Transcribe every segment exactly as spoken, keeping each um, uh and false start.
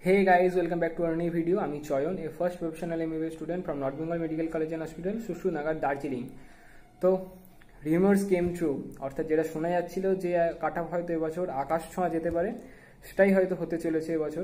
Hey guys, welcome back to our new video. I'm Choyon, a first professional M B B S student from North Bengal Medical College and Hospital, Sushunagar, Darjeeling. তো rumours came true, অর্থাৎ যেটা শোনা যাচ্ছিল যে cut off হয়তো এবছর আকাশ ছোঁয়া যেতে পারে, সেটাই হয়তো হতে চলেছে এবছর।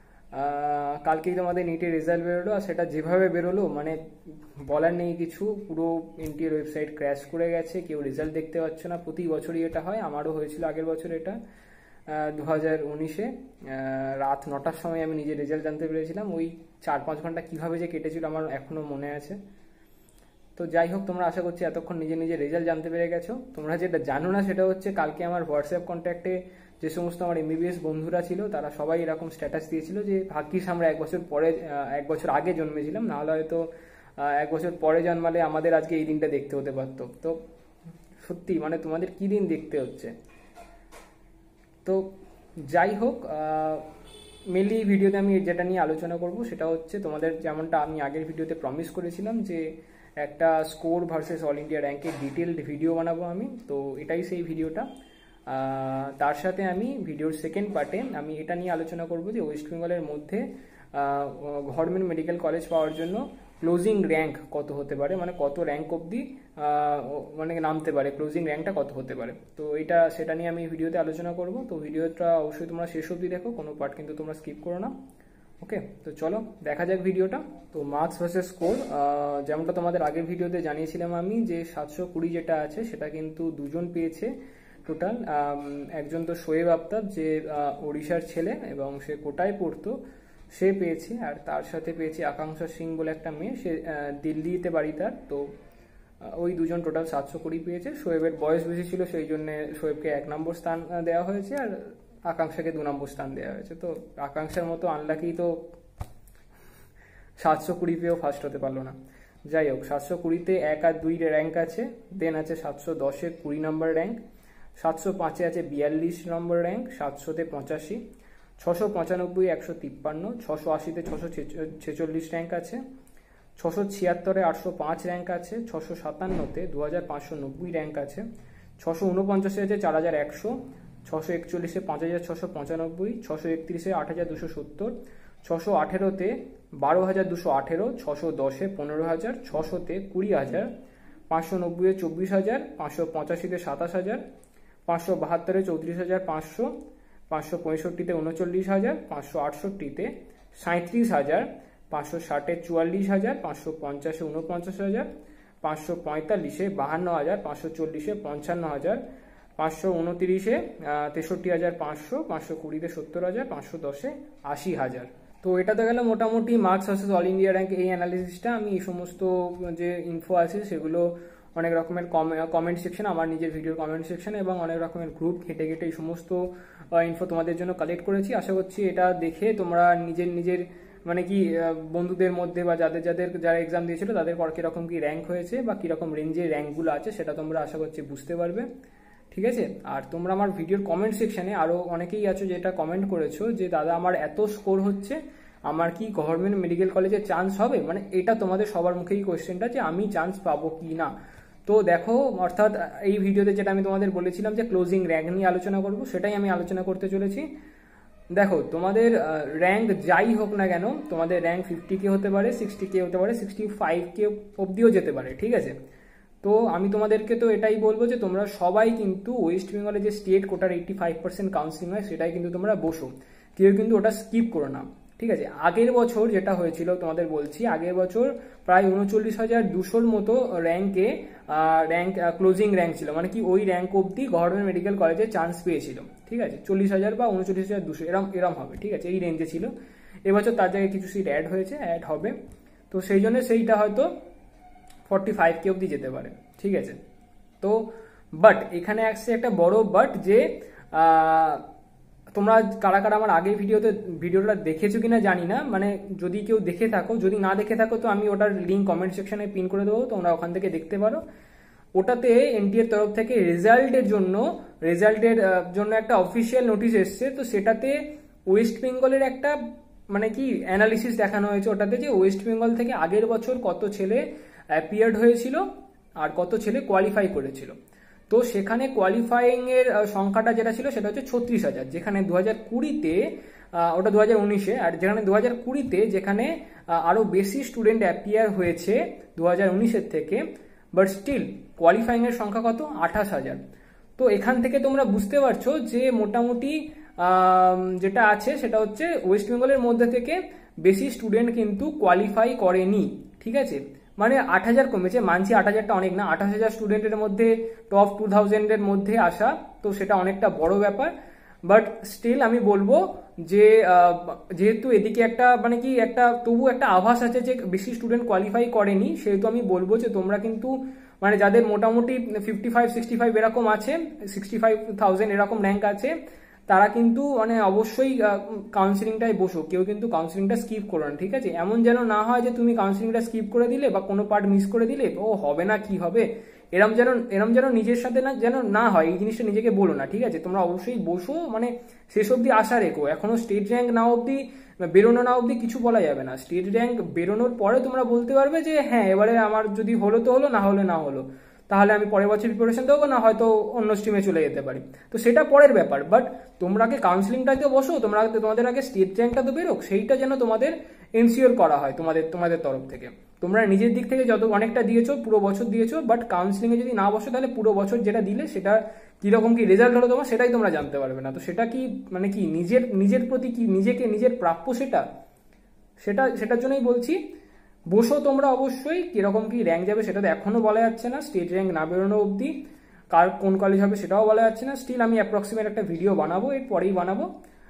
কালকেই তোমাদের নিটের রেজাল্ট বেরোলো, আর সেটা যেভাবে বেরোলো মানে বলার নেই কিছু। পুরো এনটিএর ওয়েবসাইট ক্র্যাশ করে গেছে, কেউ রেজাল্ট দেখতে পাচ্ছে না। প্রতি বছরই এটা হয়, আমারও হয়েছিল আগের বছর। এটা দু হাজার উনিশে রাত নটার সময় আমি নিজের রেজাল্ট জানতে পেরেছিলাম। ওই চার পাঁচ ঘন্টা কীভাবে যে কেটেছিল আমার এখনও মনে আছে। তো যাই হোক, তোমরা আশা করছি এতক্ষণ নিজের নিজের রেজাল্ট জানতে পেরে গেছো। তোমরা যেটা জানো না সেটা হচ্ছে, কালকে আমার হোয়াটসঅ্যাপ কন্ট্যাক্টে যে সমস্ত আমার এমবিবিএস বন্ধুরা ছিল তারা সবাই এরকম স্ট্যাটাস দিয়েছিল যে ভাগ্যিস আমরা এক বছর পরে এক বছর আগে জন্মেছিলাম, নাহলে হয়তো এক বছর পরে জন্মালে আমাদের আজকে এই দিনটা দেখতে হতে পারতো। তো সত্যি মানে তোমাদের কী দিন দেখতে হচ্ছে। তো যাই হোক, মেনলি এই ভিডিওতে আমি যেটা নিয়ে আলোচনা করব সেটা হচ্ছে, তোমাদের যেমনটা আমি আগের ভিডিওতে প্রমিস করেছিলাম যে একটা স্কোর ভার্সেস অল ইন্ডিয়া র্যাঙ্কের ডিটেলড ভিডিও বানাবো আমি। তো এটাই সেই ভিডিওটা। তার সাথে আমি ভিডিওর সেকেন্ড পার্টে আমি এটা নিয়ে আলোচনা করব যে ওয়েস্ট বেঙ্গলের মধ্যে গভর্নমেন্ট মেডিকেল কলেজ পাওয়ার জন্য ক্লোজিং র্যাঙ্ক কত হতে পারে, মানে কত র্যাঙ্ক অবধি মানে নামতে পারে, ক্লোজিং র্যাঙ্কটা কত হতে পারে। তো এটা সেটা নিয়ে আমি ভিডিওতে আলোচনা করব। তো ভিডিওটা অবশ্যই তোমরা শেষ অবধি দেখো, কোনো পার্ট কিন্তু তোমরা স্কিপ করো না। ওকে, তো চলো দেখা যাক ভিডিওটা। তো মার্কস ভার্সেস স্কোর, যেমনটা তোমাদের আগের ভিডিওতে জানিয়েছিলাম আমি যে সাতশো কুড়ি যেটা আছে সেটা কিন্তু দুজন পেয়েছে টোটাল। একজন তো শোয়েব আফতাব, যে ওড়িশার ছেলে এবং সে কোটায় পড়তো, সে পেয়েছে। আর তার সাথে পেয়েছে আকাঙ্ক্ষা সিং বলে একটা মেয়ে, সে দিল্লিতে বাড়ি তার। তো ওই দুজন টোটাল সাতশো কুড়ি পেয়েছে। শোয়েবের বয়স বেশি ছিল, সেই জন্য শোয়েবকে এক নম্বর স্থান দেওয়া হয়েছে, আর আকাঙ্ক্ষাকে দু নম্বর স্থান দেওয়া হয়েছে। তো আকাঙ্ক্ষার মতো আনলাকি তো সাতশো কুড়ি পেয়েও ফার্স্ট হতে পারলো না। যাই হোক, সাতশো কুড়িতে এক আর দুই র্যাঙ্ক আছে। দেন আছে সাতশো দশে কুড়ি নম্বর র্যাঙ্ক, সাতশো পাঁচে আছে বিয়াল্লিশ নম্বর র্যাঙ্ক, সাতশোতে পঁচাশি, ছশো পঁচানব্বই একশো তিপ্পান্ন, ছশো আশিতে ছশো ছেচল্লিশ র্যাঙ্ক আছে, ছশো ছিয়াত্তরে আটশো পাঁচ র্যাঙ্ক আছে, ছশো সাতান্নতে দু হাজার পাঁচশো নব্বই র্যাঙ্ক আছে, ছশো উনপঞ্চাশে আছে চার হাজার একশো, ছশো একচল্লিশে পাঁচ হাজার ছশো পঁচানব্বই, ছশো একত্রিশে আট হাজার দুশো সত্তর, ছশো আঠেরোতে বারো হাজার দুশো আঠেরো, ছশো দশে পনেরো হাজার, ছশোতে কুড়ি হাজার, পাঁচশো নব্বইয়ে চব্বিশ হাজার, পাঁচশো পঁচাশিতে সাতাশ হাজার, পাঁচশো বাহাত্তরে চৌত্রিশ হাজার পাঁচশো, পাঁচশো পঁয়ষট্টিতে উনচল্লিশ হাজার, পাঁচশো আটষট্টিতে সাঁত্রিশ হাজার, পাঁচশো ষাটে চুয়াল্লিশ হাজার, পাঁচশো পঞ্চাশে উনপঞ্চাশ হাজার, পাঁচশো পঁয়তাল্লিশে বাহান্ন হাজার, পাঁচশো চল্লিশে পঞ্চান্ন হাজার, পাঁচশো উনতিরিশে তেষট্টি হাজার পাঁচশো, পাঁচশো কুড়িতে সত্তর হাজার, পাঁচশো দশে আশি হাজার। তো এটা তো গেল মোটামুটি marks versus All India rank এই অ্যানালিসিসটা। আমি এই সমস্ত যে ইনফো আছে সেগুলো অনেক রকমের কমেন্ট সেকশন, আমার নিজের ভিডিওর কমেন্ট সেকশন এবং অনেক রকমের গ্রুপ ঘেটে ঘেটে এই সমস্ত ইনফো তোমাদের জন্য কালেক্ট করেছি। আশা করছি এটা দেখে তোমরা নিজের নিজের মানে কি বন্ধুদের মধ্যে বা যাদের যাদের যারা এক্সাম দিয়েছিল তাদের কীরকম কি র্যাঙ্ক হয়েছে বা কীরকম রেঞ্জে র্যাঙ্কগুলো আছে সেটা তোমরা আশা করছি বুঝতে পারবে। ঠিক আছে, আর তোমরা আমার ভিডিওর কমেন্ট সেকশনে আরও অনেকেই আছো যেটা কমেন্ট করেছো যে দাদা আমার এত স্কোর হচ্ছে, আমার কি গভর্নমেন্ট মেডিকেল কলেজে চান্স হবে, মানে এটা তোমাদের সবার মুখেই কোয়েশ্চেনটা যে আমি চান্স পাবো কি না। তো দেখো, অর্থাৎ এই ভিডিওতে যেটা আমি তোমাদের বলেছিলাম যে ক্লোজিং র্যাঙ্ক নিয়ে আলোচনা করব, সেটাই আমি আলোচনা করতে চলেছি। দেখো, তোমাদের র্যাঙ্ক যাই হোক না কেন, তোমাদের র্যাঙ্ক ফিফটি কে হতে পারে, সিক্সটি কে হতে পারে, সিক্সটি ফাইভ কে অবধিও যেতে পারে। ঠিক আছে, তো আমি তোমাদেরকে তো এটাই বলবো যে তোমরা সবাই কিন্তু ওয়েস্ট বেঙ্গলে যে স্টেট কোটার এইটটি ফাইভ পার্সেন্ট কাউন্সিলিং হয় সেটাই কিন্তু তোমরা বসো, কেউ কিন্তু ওটা স্কিপ করো না। ঠিক আছে, আগের বছর যেটা হয়েছিল তোমাদের বলছি, আগের বছর প্রায় উনচল্লিশ হাজার দুশোর মতো র্যাঙ্কে র্যাঙ্ক ক্লোজিং র্যাঙ্ক ছিল, মানে কি ওই র্যাঙ্ক অবধি গভর্নমেন্ট মেডিকেল কলেজে চান্স পেয়েছিল। ঠিক আছে, চল্লিশ হাজার বা উনচল্লিশ হাজার দুশো এরম এরম হবে। ঠিক আছে, এই রেঞ্জে ছিল। এবছর তার জায়গায় কিছু সিট অ্যাড হয়েছে, অ্যাড হবে। তো সেই জন্য সেইটা হয়তো ফর্টি ফাইভ কে অবধি যেতে পারে। ঠিক আছে, তো বাট এখানে আসছে একটা বড় বাট, যে তোমরা কারা কারা আমার আগের ভিডিওতে ভিডিওটা দেখেছো কিনা জানি না, মানে যদি কেউ দেখে থাকো, যদি না দেখে থাকো তো আমি ওটার লিঙ্ক কমেন্ট সেকশনে পিন করে দেবো, তোমরা ওখান থেকে দেখতে পারো। ওটাতে এনটিএর তরফ থেকে রেজাল্টের জন্য রেজাল্টের জন্য একটা অফিসিয়াল নোটিশ এসছে। তো সেটাতে ওয়েস্ট বেঙ্গলের একটা মানে কি অ্যানালিসিস দেখানো হয়েছে ওটাতে, যে ওয়েস্ট বেঙ্গল থেকে আগের বছর কত ছেলে অ্যাপিয়ার্ড হয়েছিল আর কত ছেলে কোয়ালিফাই করেছিল। তো সেখানে কোয়ালিফাইং এর সংখ্যাটা যেটা ছিল সেটা হচ্ছে ছত্রিশ হাজার, যেখানে দু হাজার কুড়িতে ওটা দু হাজার উনিশে, আর যেখানে দু হাজার কুড়িতে যেখানে আরো বেশি স্টুডেন্ট অ্যাপিয়ার হয়েছে দু হাজার উনিশের থেকে, বাট স্টিল কোয়ালিফাইং এর সংখ্যা কত, আঠাশ হাজার। তো এখান থেকে তোমরা বুঝতে পারছো যে মোটামুটি যেটা আছে সেটা হচ্ছে ওয়েস্ট বেঙ্গলের মধ্যে থেকে বেশি স্টুডেন্ট কিন্তু কোয়ালিফাই করেনি, ঠিক আছে। মানে আট হাজার কমেছে, মানছি আট হাজারটা অনেক না, আঠাশ হাজার স্টুডেন্টের মধ্যে টপ টু থাউজেন্ডের মধ্যে আসা, তো সেটা অনেকটা বড় ব্যাপার। বাট স্টিল আমি বলবো যে যেহেতু এদিকে একটা মানে কি একটা তবু একটা আভাস আছে যে বেশি স্টুডেন্ট কোয়ালিফাই করেনি, সেহেতু আমি বলবো যে তোমরা কিন্তু মানে যাদের মোটামুটি ফিফটি ফাইভ সিক্সটি ফাইভ এরকম আছে, সিক্সটি ফাইভ থাউজেন্ড এরকম র্যাঙ্ক আছে, তারা কিন্তু মানে অবশ্যই কাউন্সিলিংটায় বসো, কেউ কিন্তু কাউন্সিলিংটা স্কিপ করো না, ঠিক আছে। এমন যেন না হয় যে তুমি কাউন্সিলিংটা স্কিপ করে দিলে বা কোনো পার্ট মিস করে দিলে, ও হবে না কি হবে, এরম যেন এরম যেন নিজের সাথে না যেন না হয়, এই জিনিসটা নিজেকে বলো না, ঠিক আছে। তোমরা অবশ্যই বসো, মানে শেষ অব্দি আশা রেখো, এখনো স্টেট র্যাঙ্ক না অব্দি বেরোনো না অব্দি কিছু বলা যাবে না। স্টেট র্যাঙ্ক বেরোনোর পরে তোমরা বলতে পারবে যে হ্যাঁ এবারে আমার যদি হলো তো হলো, না হলে না হলো, তাহলে আমি পরের বছর প্রিপারেশন দেবো, না হয়তো অন্য স্ট্রিমে চলে যেতে পারি, তো সেটা পরের ব্যাপার। বাট তোমরা আগে কাউন্সিলিংটাতে বসো, তোমরা তোমাদের আগে স্টেট র্যাঙ্কটা তো বেরোক, সেইটা যেন তোমাদের এনসিওর করা হয় তোমাদের তোমাদের তরফ থেকে। তোমরা নিজের দিক থেকে যত অনেকটা দিয়েছো, পুরো বছর দিয়েছো, বাট কাউন্সিলিং এ যদি না বসো তাহলে পুরো বছর যেটা দিলে সেটা কিরকম কি রেজাল্ট হলো তোমার সেটাই তোমরা জানতে পারবে না। তো সেটা কি মানে কি নিজের নিজের প্রতি কি নিজেকে নিজের প্রাপ্য সেটা সেটা সেটার জন্যই বলছি বসো তোমরা অবশ্যই। কিরকম কি র্যাঙ্ক যাবে সেটা তো এখনো বলা যাচ্ছে না, স্টেট র্যাঙ্ক না বেরোনো অবধি কার কোন কলেজ হবে সেটাও বলা যাচ্ছে না। স্টিল আমি অ্যাপ্রক্সিমেট একটা ভিডিও বানাবো, এর পরেই বানাবো,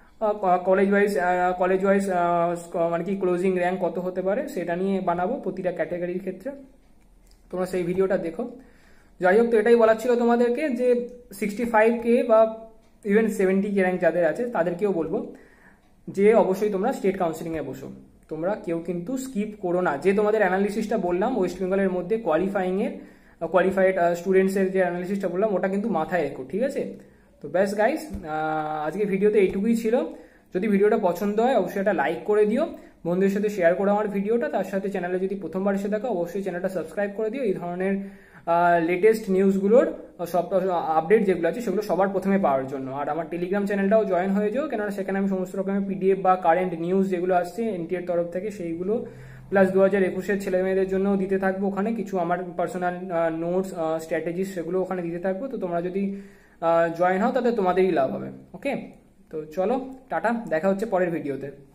কলেজ ওয়াইজ কলেজ ওয়াইজ মানে কি ক্লোজিং র্যাঙ্ক কত হতে পারে সেটা নিয়ে বানাবো প্রতিটা ক্যাটাগরির ক্ষেত্রে, তোমরা সেই ভিডিওটা দেখো। যাই হোক, তো এটাই বলার ছিল তোমাদেরকে যে সিক্সটি ফাইভ কে বা ইভেন সেভেন্টি কে র্যাঙ্ক যাদের আছে তাদেরকেও বলবো যে অবশ্যই তোমরা স্টেট কাউন্সিলিংয়ে বসো, তোমরা কেউ কিন্তু স্কিপ করো না। যে তোমাদের অ্যানালিসিসটা বললাম ওয়েস্ট বেঙ্গলের মধ্যে কোয়ালিফাইং এর কোয়ালিফাইড স্টুডেন্টসের যে অ্যানালিসিসটা বললাম ওটা কিন্তু মাথায় রেখো, ঠিক আছে। তো ব্যাস গাইস, আজকে ভিডিওতে এইটুকুই ছিল। যদি ভিডিওটা পছন্দ হয় অবশ্যই একটা লাইক করে দিও, বন্ধুদের সাথে শেয়ার করো আমার ভিডিওটা, তার সাথে চ্যানেলে যদি প্রথমবার এসে থাকো অবশ্যই চ্যানেলটা সাবস্ক্রাইব করে দিও। এই ধরনের লেটেস্ট নিউজগুলোর সব আপডেট যেগুলো আছে সেগুলো সবার প্রথমে পাওয়ার জন্য। আর আমার টেলিগ্রাম চ্যানেলটাও জয়েন হয়ে যাও, কেননা সেখানে আমি সমস্ত রকমের পিডিএফ বা কারেন্ট নিউজ যেগুলো আসছে এনটিএর তরফ থেকে সেইগুলো, প্লাস দু হাজার একুশের ছেলে মেয়েদের জন্য দিতে থাকবো ওখানে কিছু আমার পার্সোনাল নোটস স্ট্র্যাটেজিস, সেগুলো ওখানে দিতে থাকবো। তো তোমরা যদি জয়েন হও তাতে তোমাদেরই লাভ হবে। ওকে, তো চলো টাটা, দেখা হচ্ছে পরের ভিডিওতে।